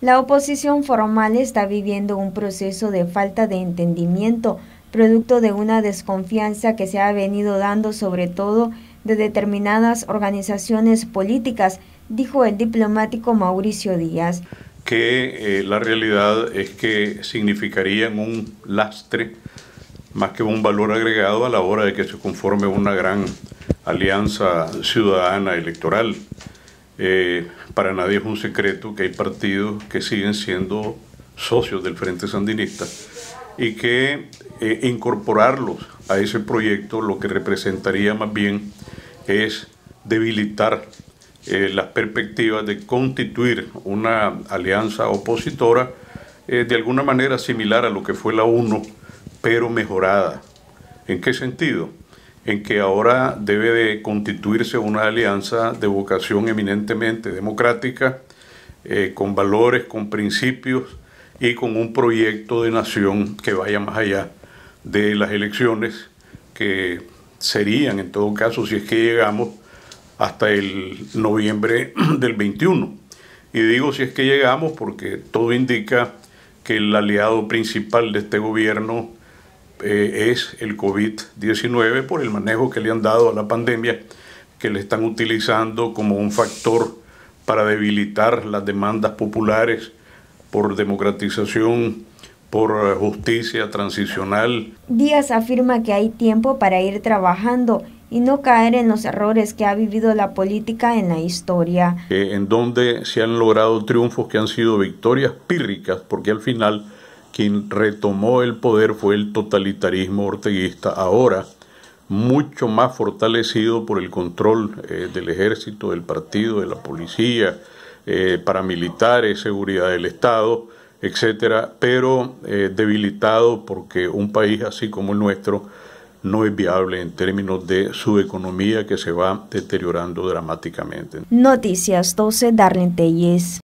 La oposición formal está viviendo un proceso de falta de entendimiento, producto de una desconfianza que se ha venido dando sobre todo de determinadas organizaciones políticas, dijo el diplomático Mauricio Díaz. Que la realidad es que significarían un lastre más que un valor agregado a la hora de que se conforme una gran alianza ciudadana electoral. Para nadie es un secreto que hay partidos que siguen siendo socios del Frente Sandinista y que incorporarlos a ese proyecto lo que representaría más bien es debilitar las perspectivas de constituir una alianza opositora de alguna manera similar a lo que fue la UNO, pero mejorada. ¿En qué sentido? En que ahora debe de constituirse una alianza de vocación eminentemente democrática, con valores, con principios y con un proyecto de nación que vaya más allá de las elecciones, que serían en todo caso, si es que llegamos, hasta el noviembre del 21. Y digo si es que llegamos porque todo indica que el aliado principal de este gobierno es el COVID-19 por el manejo que le han dado a la pandemia, que le están utilizando como un factor para debilitar las demandas populares por democratización, por justicia transicional. Díaz afirma que hay tiempo para ir trabajando y no caer en los errores que ha vivido la política en la historia. En donde se han logrado triunfos que han sido victorias pírricas, porque al final quien retomó el poder fue el totalitarismo orteguista, ahora mucho más fortalecido por el control del ejército, del partido, de la policía, paramilitares, seguridad del Estado, etcétera, pero debilitado porque un país así como el nuestro no es viable en términos de su economía, que se va deteriorando dramáticamente. Noticias 12, Darlene Telles.